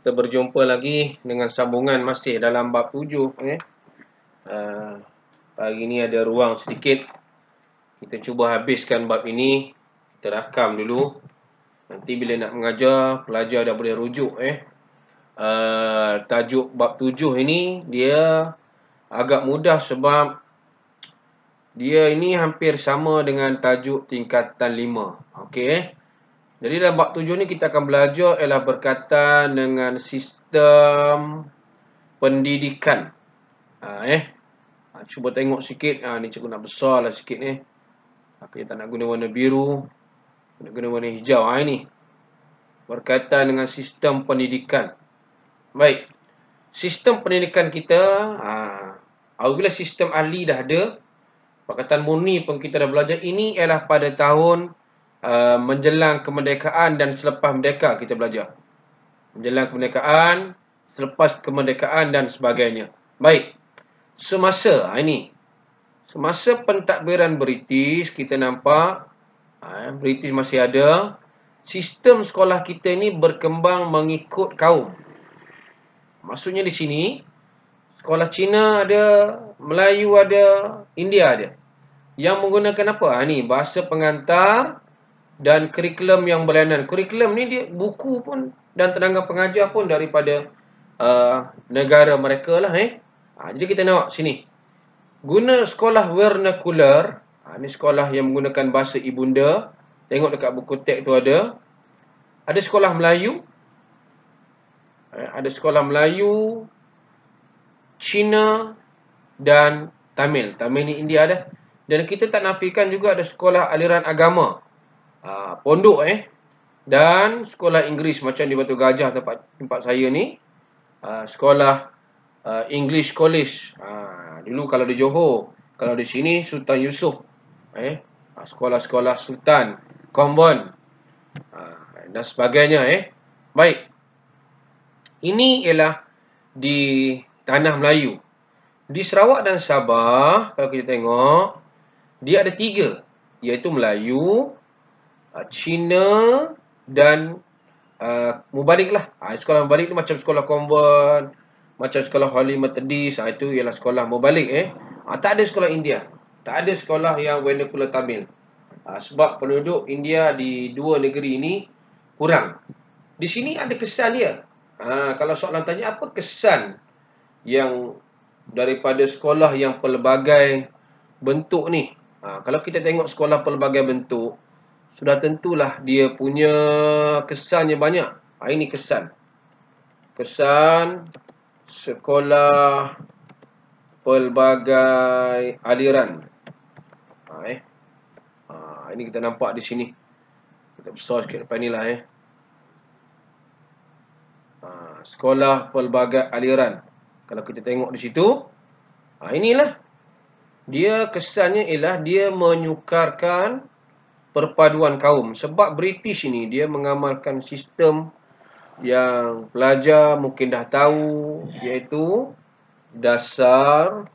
Kita berjumpa lagi dengan sambungan masih dalam bab 7. Pagi ni ada ruang sedikit. Kita cuba habiskan bab ini. Kita rakam dulu. Nanti bila nak mengajar, pelajar dah boleh rujuk. Tajuk bab 7 ini dia agak mudah sebab dia ini hampir sama dengan tajuk tingkatan 5. Okey. Jadi dalam bab 7 ni kita akan belajar ialah berkaitan dengan sistem pendidikan. Cuba tengok sikit. Ni cikgu nak besarlah sikit ni. Kita tak nak guna warna biru. Nak guna warna hijau. Ini berkaitan dengan sistem pendidikan. Baik. Sistem pendidikan kita, apabila sistem ahli dah ada, Pakatan Murni pun kita dah belajar. Ini ialah pada tahun menjelang kemerdekaan dan selepas merdeka kita belajar. Menjelang kemerdekaan, selepas kemerdekaan dan sebagainya. Baik. Semasa pentadbiran British, kita nampak British masih ada. Sistem sekolah kita ini berkembang mengikut kaum. Maksudnya di sini, sekolah Cina ada, Melayu ada, India ada. Yang menggunakan apa? Ni bahasa pengantar dan kurikulum yang berlainan. Kurikulum ni dia buku pun dan tenaga pengajar pun daripada negara mereka lah. Jadi kita tengok sini. Guna sekolah vernacular. Ni sekolah yang menggunakan bahasa ibunda. Tengok dekat buku teks tu ada. Ada sekolah Melayu. Ada sekolah Melayu, Cina dan Tamil. Tamil ni India dah. Dan kita tak nafikan juga ada sekolah aliran agama. Pondok dan sekolah Inggeris macam di Batu Gajah tempat saya ni. Sekolah English College. Dulu kalau di Johor, kalau di sini Sultan Yusof. Sekolah-sekolah Sultan, Convent dan sebagainya. Baik. Ini ialah di tanah Melayu. Di Sarawak dan Sabah, kalau kita tengok, dia ada 3, iaitu Melayu, Cina dan Mubarik lah. Sekolah Mubarik ni macam sekolah konvent, macam sekolah Holy Methodist. Itu ialah sekolah Mubarik. Tak ada sekolah India. Tak ada sekolah yang vernacular Tamil. Sebab penduduk India di dua negeri ini kurang. Di sini ada kesan dia. Kalau soalan tanya apa kesan yang daripada sekolah yang pelbagai bentuk ni. Kalau kita tengok sekolah pelbagai bentuk, sudah tentulah dia punya kesannya banyak. Ini kesan. Kesan sekolah pelbagai aliran. Ini kita nampak di sini. Kita besar sikit depan ni lah. Sekolah pelbagai aliran. Kalau kita tengok di situ, inilah. Dia kesannya ialah dia menyukarkan perpaduan kaum. Sebab British ini dia mengamalkan sistem yang pelajar mungkin dah tahu, iaitu dasar,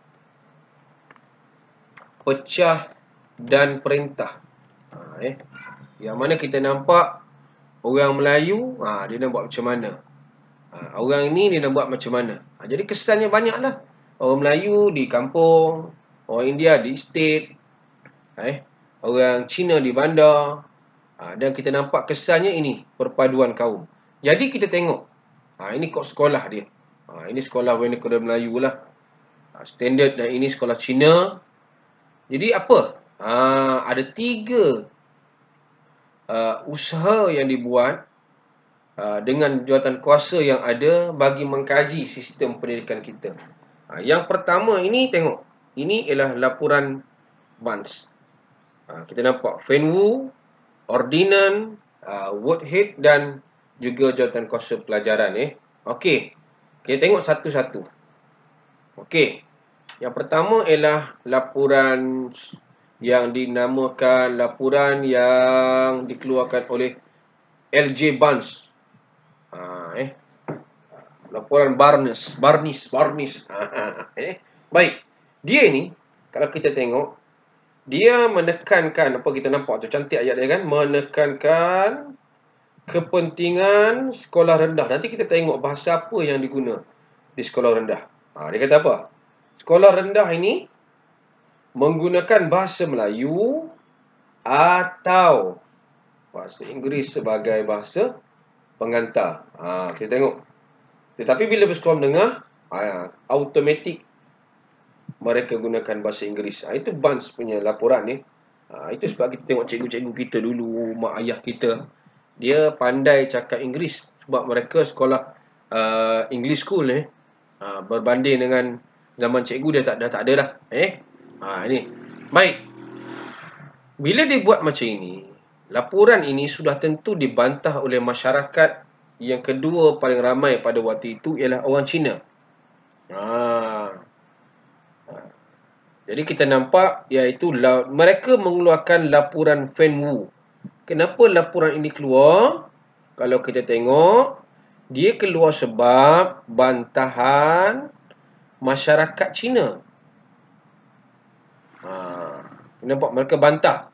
pecah dan perintah. Yang mana kita nampak orang Melayu, dia nak buat macam mana. Orang ini dia nak buat macam mana. Jadi kesannya banyaklah. Orang Melayu di kampung, orang India di estate, orang Cina di bandar. Dan kita nampak kesannya ini perpaduan kaum. Jadi kita tengok. Ini kod sekolah dia. Ini sekolah vernacular Melayu lah. Standard, dan ini sekolah Cina. Jadi apa? Ada 3 usaha yang dibuat dengan jawatan kuasa yang ada bagi mengkaji sistem pendidikan kita. Yang pertama ini tengok. Ini ialah laporan Barnes. Kita nampak Fenwu, Ordinan, Woodhead dan juga jawatan kuasa pelajaran. Okey. Kita tengok satu-satu. Okey. Yang pertama ialah laporan yang dinamakan laporan yang dikeluarkan oleh L.J. Barnes. Laporan Barnes. Baik. Dia ni, kalau kita tengok, dia menekankan, apa kita nampak tu, cantik ayat dia kan? Menekankan kepentingan sekolah rendah. Nanti kita tengok bahasa apa yang diguna di sekolah rendah. Dia kata apa? Sekolah rendah ini menggunakan bahasa Melayu atau bahasa Inggeris sebagai bahasa pengantar. Kita tengok. Tetapi bila bersekolah menengah, automatik mereka gunakan bahasa Inggeris. Itu Barnes punya laporan ni. Itu sebab kita tengok cikgu-cikgu kita dulu, mak ayah kita, dia pandai cakap Inggeris sebab mereka sekolah English school ni. Berbanding dengan zaman cikgu dia dah tak ada dah. Ini. Baik. Bila dibuat macam ini, laporan ini sudah tentu dibantah oleh masyarakat. Yang kedua paling ramai pada waktu itu ialah orang Cina. Jadi kita nampak iaitu mereka mengeluarkan laporan Fan Wu. Kenapa laporan ini keluar? Kalau kita tengok, dia keluar sebab bantahan masyarakat Cina. Nampak mereka bantah.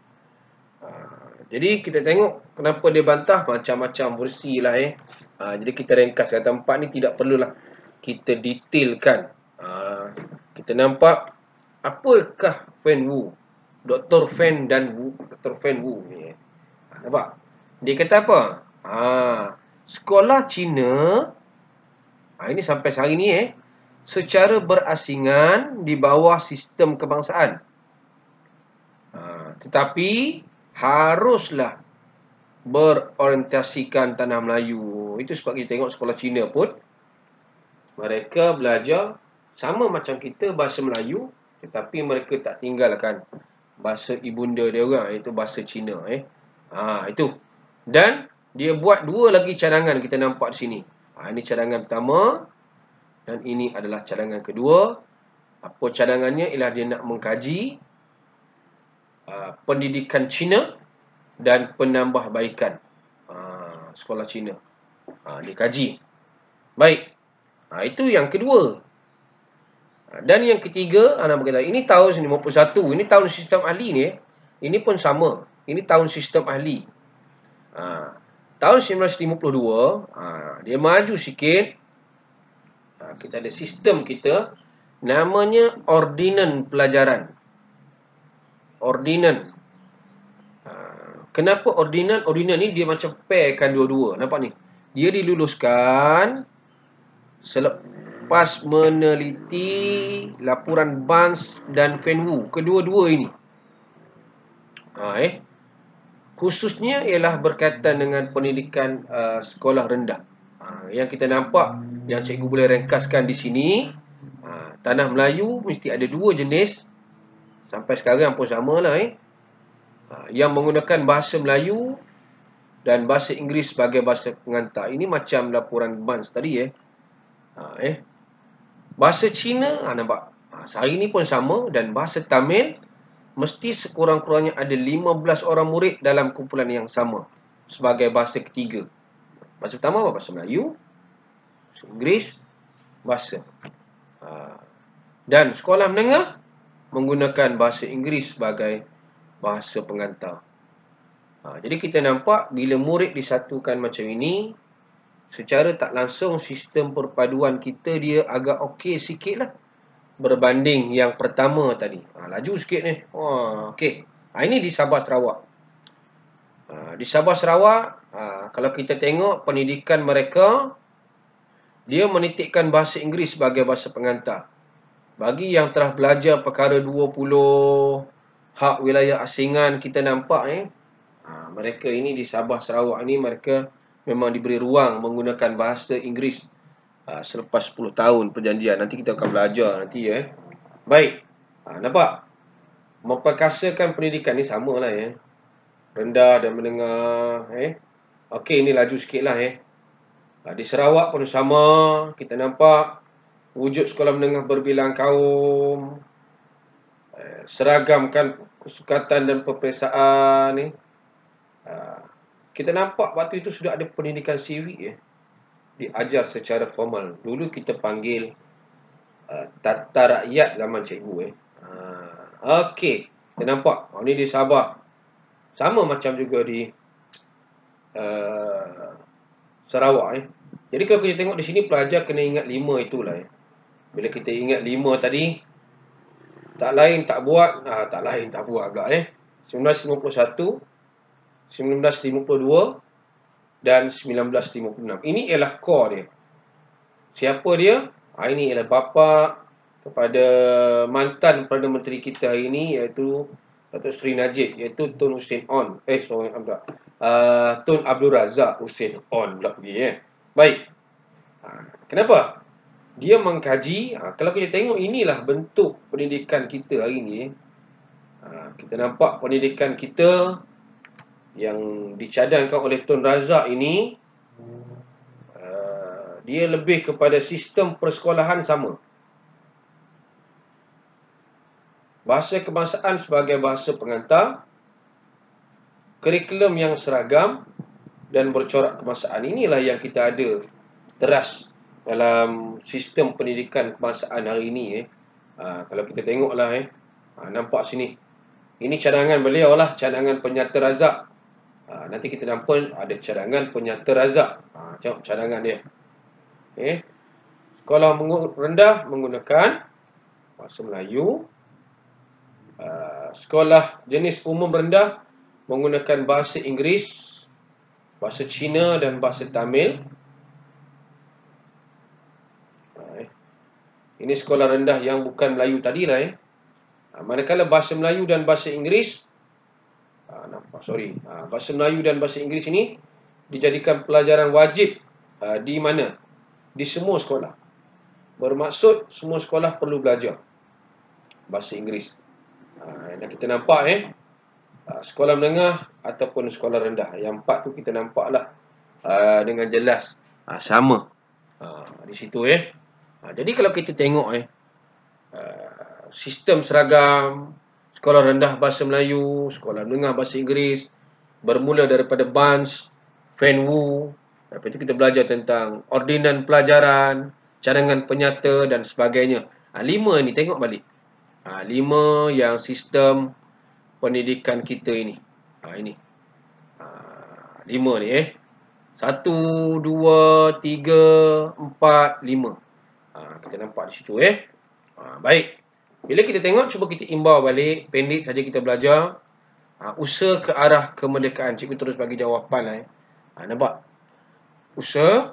Jadi kita tengok kenapa dia bantah, macam-macam versi lah. Jadi kita ringkaskan tempat ni, tidak perlulah kita detailkan. Kita nampak apakah Fan Wu, Dr. Fan dan Wu, Dr. Fan Wu ni. Nampak? Dia kata apa? Sekolah Cina, ini sampai sehari ni secara berasingan di bawah sistem kebangsaan. Tetapi haruslah berorientasikan tanah Melayu. Itu sebab kita tengok sekolah Cina pun mereka belajar sama macam kita bahasa Melayu, tetapi mereka tak tinggalkan bahasa ibunda dia orang, iaitu bahasa Cina. Itu. Dan dia buat dua lagi cadangan kita nampak di sini. Ini cadangan pertama dan ini adalah cadangan kedua. Apa cadangannya? Ialah dia nak mengkaji pendidikan Cina dan penambahbaikan sekolah Cina. Dikaji. Baik. Itu yang kedua. Dan yang ketiga, nak berkata, ini tahun 51. Ini tahun sistem ahli ni. Ini pun sama. Ini tahun sistem ahli. Tahun 1952, dia maju sikit. Kita ada sistem kita. Namanya Ordinan Pelajaran. Ordinan. Kenapa ordinan? Ordinan ni dia macam pairkan dua-dua. Nampak ni? Dia diluluskan selepas meneliti laporan Barnes dan Fan Wu. Kedua-dua ini. Khususnya ialah berkaitan dengan pendidikan sekolah rendah. Yang kita nampak, yang cikgu boleh ringkaskan di sini, tanah Melayu mesti ada dua jenis. Sampai sekarang pun samalah. Yang menggunakan bahasa Melayu dan bahasa Inggeris sebagai bahasa pengantar. Ini macam laporan Barnes tadi. Bahasa Cina, nampak? Sehari ni pun sama. Dan bahasa Tamil, mesti sekurang-kurangnya ada 15 orang murid dalam kumpulan yang sama sebagai bahasa ketiga. Bahasa pertama apa? Bahasa Melayu, bahasa Inggeris, bahasa. Dan sekolah menengah menggunakan bahasa Inggeris sebagai bahasa pengantar. Jadi kita nampak bila murid disatukan macam ini, secara tak langsung sistem perpaduan kita dia agak okey sikit lah berbanding yang pertama tadi. Laju sikit ni. Okey. Ini di Sabah Sarawak. Di Sabah Sarawak, kalau kita tengok pendidikan mereka, dia menitikkan bahasa Inggeris sebagai bahasa pengantar. Bagi yang telah belajar perkara 20 hak wilayah asingan, kita nampak mereka ini di Sabah Sarawak ni mereka memang diberi ruang menggunakan bahasa Inggeris selepas 10 tahun perjanjian. Nanti kita akan belajar nanti Baik. Nampak? Memperkasakan pendidikan ni samalah rendah dan menengah Okey, ini laju sikit lah di Sarawak pun sama. Kita nampak wujud sekolah menengah berbilang kaum, seragamkan kesukatan dan peperiksaan kita nampak waktu itu sudah ada pendidikan civic diajar secara formal. Dulu kita panggil tata rakyat zaman cikgu Okey, kita nampak ini di Sabah sama macam juga di Sarawak. Jadi kalau kita tengok di sini, pelajar kena ingat 5 itulah. Bila kita ingat 5 tadi, tak lain tak buat, tak lain tak buat pula. 1951, 1952 dan 1956. Ini ialah core dia. Siapa dia? Ini ialah bapa kepada mantan Perdana Menteri kita hari ini, iaitu Datuk Seri Najib, iaitu Tun Hussein On. Tun Abdul Razak Hussein On pula pergi. Baik. Kenapa? Dia mengkaji. Kalau kita tengok, inilah bentuk pendidikan kita hari ini. Kita nampak pendidikan kita yang dicadangkan oleh Tun Razak ini, dia lebih kepada sistem persekolahan sama. Bahasa kebangsaan sebagai bahasa pengantar, kurikulum yang seragam dan bercorak kebangsaan. Inilah yang kita ada teras dalam sistem pendidikan kebangsaan hari ini. Kalau kita tengoklah, nampak sini. Ini cadangan beliau lah, cadangan Penyata Razak. Nanti kita nampak ada cadangan Penyata Razak. Tengok cadangan dia. Sekolah rendah menggunakan bahasa Melayu. Sekolah jenis umum rendah menggunakan bahasa Inggeris, bahasa Cina dan bahasa Tamil. Ini sekolah rendah yang bukan Melayu tadilah. Manakala bahasa Melayu dan bahasa Inggeris, bahasa Melayu dan bahasa Inggeris ini dijadikan pelajaran wajib di mana? Di semua sekolah. Bermaksud semua sekolah perlu belajar bahasa Inggeris. Dan kita nampak sekolah menengah ataupun sekolah rendah, yang 4 tu kita nampaklah dengan jelas sama di situ. Jadi kalau kita tengok sistem seragam, sekolah rendah bahasa Melayu, sekolah menengah bahasa Inggeris, bermula daripada BANS, FENWU. Lepas itu kita belajar tentang ordinan pelajaran, cadangan penyata dan sebagainya. 5 ni tengok balik. 5 yang sistem pendidikan kita ini. Ini. 5 ni 1, 2, 3, 4, 5. Kita nampak di situ. Baik. Bila kita tengok, cuba kita imbau balik. Pendek saja kita belajar. Usaha ke arah kemerdekaan. Cikgu terus bagi jawapan. Nampak? Usaha.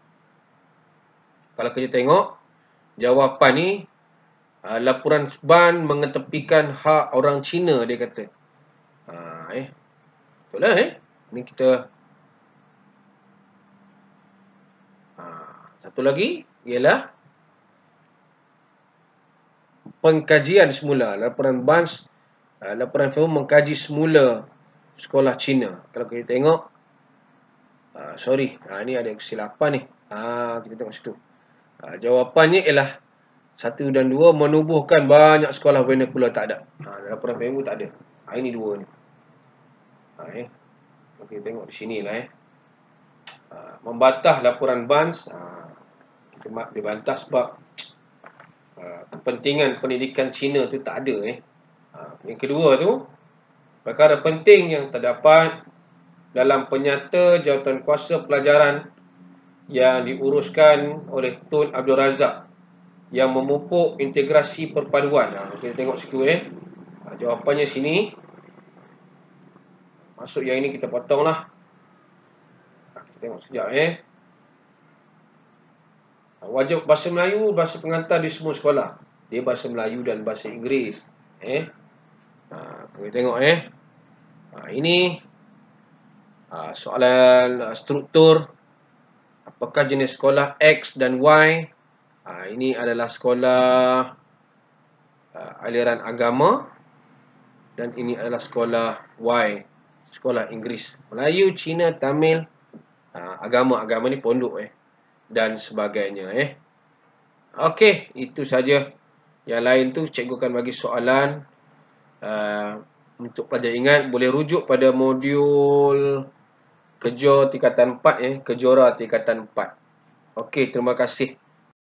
Kalau kita tengok, jawapan ni, laporan BAN mengetepikan hak orang Cina, dia kata. Betul lah. Ini kita. Satu lagi ialah pengkajian semula. Laporan BAN, laporan FEU mengkaji semula sekolah Cina. Kalau kita tengok, ni ada kesilapan ni. Kita tengok situ. Jawapannya ialah 1 dan 2 menubuhkan banyak sekolah vernacular. Tak ada. Laporan FEU tak ada. Ini 2 ni. Kita tengok di sini lah. Membantah laporan BANS. Kita dibantah sebab kepentingan pendidikan Cina tu tak ada. Yang kedua tu, perkara penting yang terdapat dalam penyata jawatan kuasa pelajaran yang diuruskan oleh Tun Abdul Razak yang memupuk integrasi perpaduan. Kita tengok situ. Jawapannya sini. Masuk yang ini kita potong lah. Kita tengok sekejap. Wajib bahasa Melayu, bahasa pengantar di semua sekolah. Dia bahasa Melayu dan bahasa Inggeris. Kita tengok. Ini soalan struktur. Apakah jenis sekolah X dan Y? Ini adalah sekolah aliran agama. Dan ini adalah sekolah Y. Sekolah Inggeris. Melayu, Cina, Tamil, agama. Agama ni pondok. Dan sebagainya. Okey, itu saja. Yang lain tu cikgu akan bagi soalan. Untuk pelajar ingat, boleh rujuk pada modul Kejora tingkatan 4. Kejora tingkatan 4. Okey, terima kasih.